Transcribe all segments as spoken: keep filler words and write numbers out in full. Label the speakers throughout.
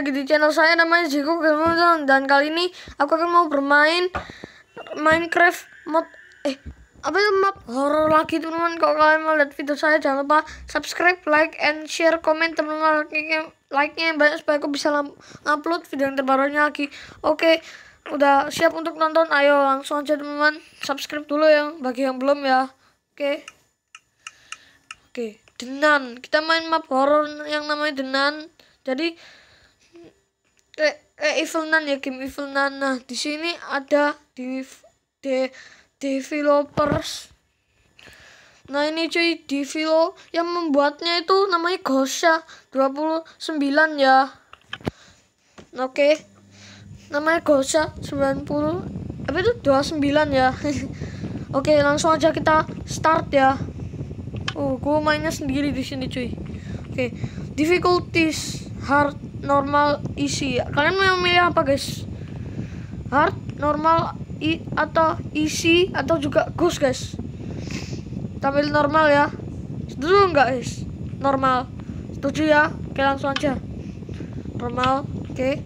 Speaker 1: lagi di channel saya namanya Jiko Gamer, dan kali ini aku akan mau bermain Minecraft mod eh apa itu map horror lagi teman-teman. Kalau kalian mau lihat video saya jangan lupa subscribe, like, and share, komen teman-teman. Like-nya banyak supaya aku bisa upload video yang terbarunya lagi. Oke, udah siap untuk nonton? Ayo langsung aja teman-teman, subscribe dulu yang bagi yang belum ya. Oke. Oke, Denan. Kita main map horror yang namanya Denan. Jadi eh, eh Evil Nun ya, game Evil Nun. Nah, di sini ada di de, developers. Nah, ini cuy, develo yang membuatnya itu namanya Gosha dua puluh sembilan ya. Oke. Namanya Gosha sembilan puluh apa itu dua puluh sembilan ya. Oke, langsung aja kita start ya. Oh, gue mainnya sendiri di sini cuy. Oke, difficulties hard, normal, easy. Kalian mau milih apa guys? Hard, normal, i atau easy atau juga ghost guys? Tampil normal ya. Setuju nggak guys? Normal. Setuju ya? Oke, langsung aja. Normal. Oke.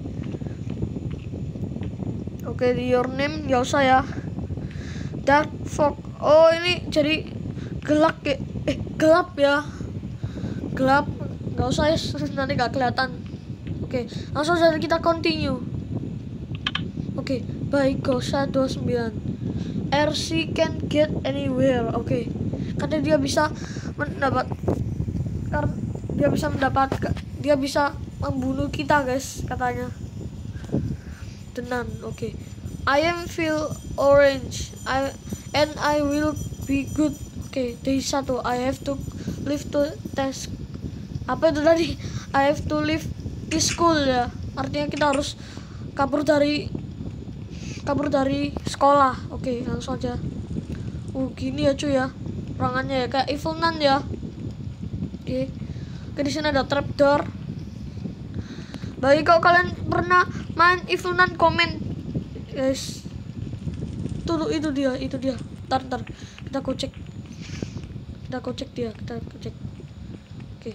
Speaker 1: Oke, di your name nggak usah ya. Dark fog. Oh, ini jadi gelap ya. Eh, gelap ya. Gelap. Nggak usah ya, nanti nggak kelihatan. Oke, langsung saja kita continue. Oke, by Gosha dua puluh sembilan. R C can get anywhere. Oke, karena dia bisa mendapat, karena dia bisa mendapat, dia bisa membunuh kita guys katanya. Tenan. Oke, I am feel orange. I and I will be good. Oke, day satu. I have to live to task. Apa itu tadi? I have to leave the school ya. Artinya kita harus kabur dari kabur dari sekolah. Oke, langsung aja. Uh, gini ya cuy ya. Perangannya ya kayak Evil Nun ya. Oke. Oke, di sini ada trapdoor. Baik, kalau kalian pernah main Evil Nun komen guys. Tuh, itu dia, itu dia. Ntar, ntar. Kita kocek. Kita kocek dia, kita kocek. Oke.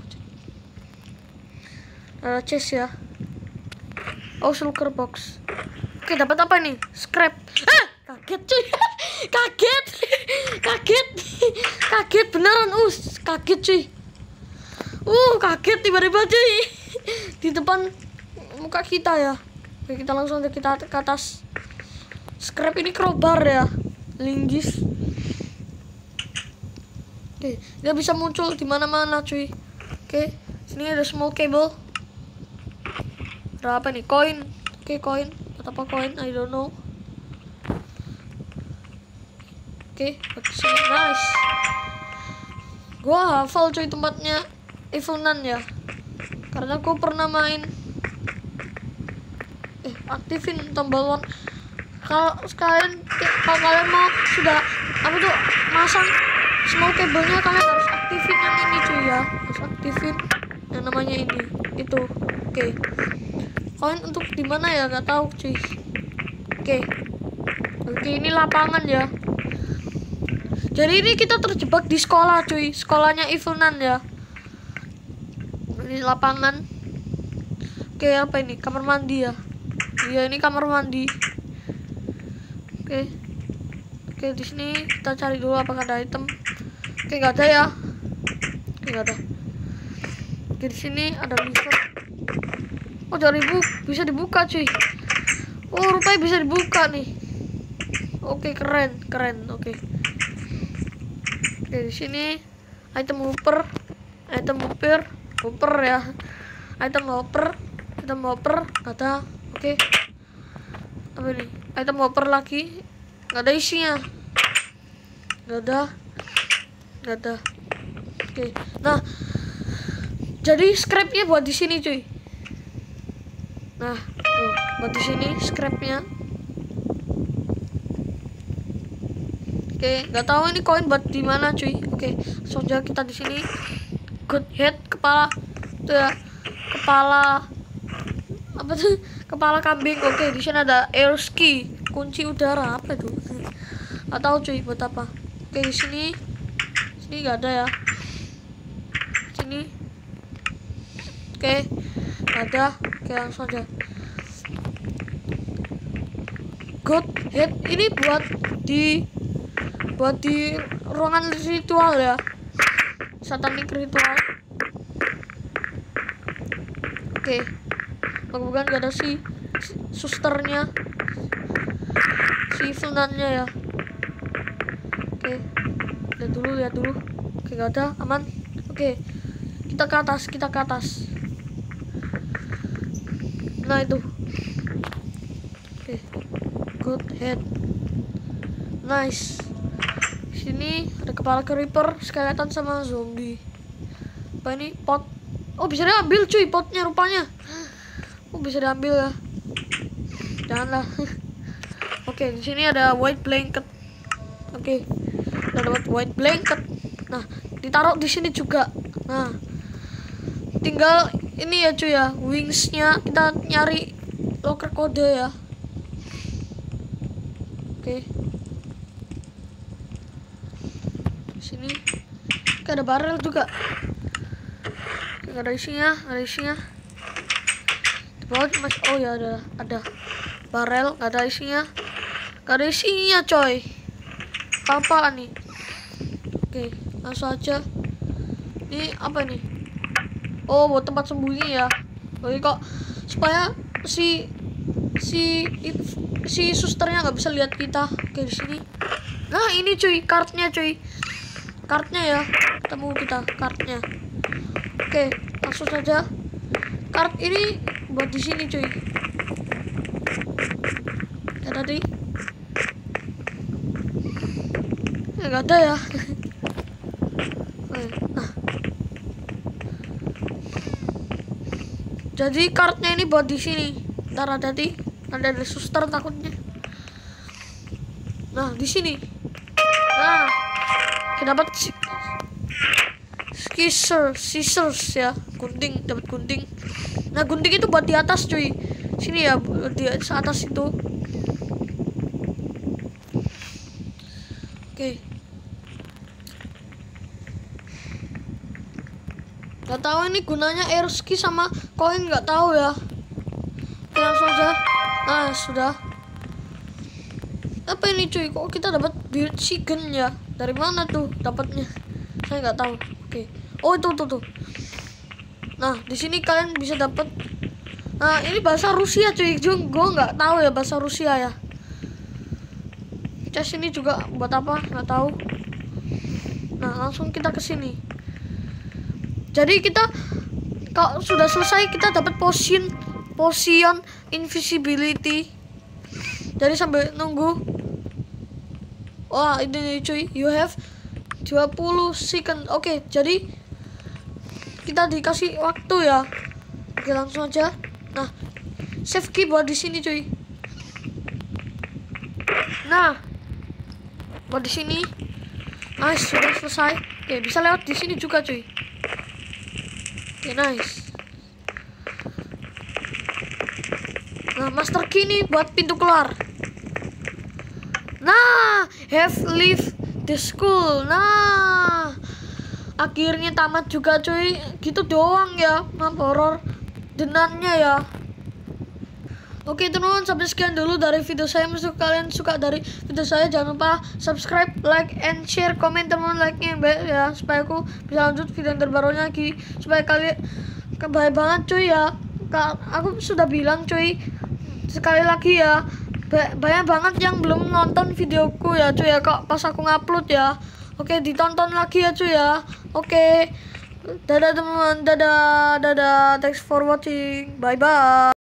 Speaker 1: Ada uh, chest ya. Oh, shulker box. Oke, dapat apa nih? Scrap. Ah, kaget cuy. Kaget. Kaget. Kaget beneran. Uh, kaget cuy. Uh, kaget tiba-tiba cuy. Di depan muka kita ya. Oke, kita langsung kita ke atas. Scrap ini crowbar ya. Linggis. Oke, dia bisa muncul di mana-mana cuy. Oke, sini ada small cable. Ada apa nih? Koin. Oke, koin. Apa koin? I don't know. Oke, okay, nice. Gua hafal cuy tempatnya Evil Nun ya. Karena aku pernah main. Eh, aktifin tombol one. Kalau sekalian kalau kalian mau sudah apa tuh masang small cable-nya, kalian harus aktifin yang ini cuy ya. Harus aktifin yang namanya ini. Itu. Oke. Okay. Koin untuk di mana ya? Gak tahu cuy. Oke. Oke, ini lapangan ya. Jadi ini kita terjebak di sekolah cuy. Sekolahnya Evil Nun ya. Ini lapangan. Oke, apa ini? Kamar mandi ya. Iya, ini kamar mandi. Oke. Oke, di sini kita cari dulu apakah ada item. Oke, nggak ada ya. Oke, nggak ada. Oke, di sini ada lever. Oh, dari bu bisa dibuka cuy. Oh, rupanya bisa dibuka nih. Oke, keren, keren. Oke. Oke, di sini item hopper, item hopper, hopper ya. Item hopper, item hopper, ada. Oke. Apa ini? Item hopper lagi. Nggak ada isinya. Nggak ada. Nggak ada. Oke. Nah, jadi scrapnya buat di sini cuy. Nah, tuh, buat di sini scrapnya. Oke, nggak tahu ini koin buat di mana cuy. Oke, soalnya kita di sini. Good head, kepala, tuh ya, kepala apa tuh? Kepala kambing. Oke, di sini ada air ski, kunci udara apa tuh? Nggak tahu cuy buat apa. Oke, di sini, sini nggak ada ya. Sini. Oke, nggak ada. Oke, Oke, langsung aja. God head ini buat di buat di ruangan ritual ya, satanic ritual. Oke, bukan gak ada si, si susternya, si Funannya ya. Oke, lihat dulu, lihat dulu. Oke, gak ada, aman. Oke, kita ke atas, kita ke atas. Nah itu. Oke, good head, nice. Sini ada kepala creeper, skeleton sama zombie. Apa ini? Pot. Oh, bisa diambil cuy potnya rupanya. Oh, bisa diambil ya. Janganlah. Oke, di sini ada white blanket. Oke, udah dapat white blanket. Nah, ditaruh di sini juga. Nah, tinggal ini ya cuy ya, wingsnya kita nyari locker kode ya. Oke. Sini kayak ada barrel juga. Gak ada isinya, ada isinya. Di bawah mas, oh ya ada, ada barrel, gak ada isinya, gak ada isinya coy. Apa nih? Oke, langsung aja. Ini apa nih? Oh, buat tempat sembunyi ya. Oke kok supaya si si si susternya nggak bisa lihat kita. Oke, di sini. Nah ini cuy, kartnya cuy, kartnya ya. Ketemu kita kartnya. Oke, langsung saja. Kart ini buat di sini cuy. Ya tadi. Ya nggak ada ya. Nah, jadi kartnya ini buat di sini. Ntar hati-hati, ada ada suster takutnya. Nah di sini. Nah, kita dapat scissors, scissors ya, gunting, dapat gunting. Nah gunting itu buat di atas cuy. Sini ya, di atas itu. Oke. Gak tahu ini gunanya air ski sama koin, nggak tahu ya. Oke, langsung aja. Nah sudah. Apa ini cuy? Kok kita dapat build chicken ya? Dari mana tuh dapatnya? Saya nggak tahu. Oke. Oh itu tuh tuh. Nah di sini kalian bisa dapat. Nah ini bahasa Rusia cuy. Jung, gue nggak tahu ya bahasa Rusia ya. Chest ini juga buat apa? Nggak tahu. Nah langsung kita ke sini. Jadi kita kalau sudah selesai kita dapat potion potion invisibility. Jadi sambil nunggu. Wah ini cuy, you have dua puluh second. Oke, jadi kita dikasih waktu ya. Oke, langsung aja. Nah, save key buat di sini cuy. Nah, buat di sini. Nice, sudah selesai. Oke, bisa lewat di sini juga cuy. Oke, nice. Nah, master key nih buat pintu keluar. Nah, have leave the school. Nah, akhirnya tamat juga cuy. Gitu doang ya, map horror denannya ya. Oke teman-teman, sampai sekian dulu dari video saya. Misal kalian suka dari video saya, jangan lupa subscribe, like, and share, komen teman-teman, like-nya ya, supaya aku bisa lanjut video terbarunya lagi. Supaya kalian kebaik banget cuy ya. Aku sudah bilang cuy, sekali lagi ya, banyak banget yang belum nonton videoku ya cuy ya, kok pas aku ngupload ya. Oke, ditonton lagi ya cuy ya. Oke, dadah teman-teman, dadah, dadah, thanks for watching, bye bye.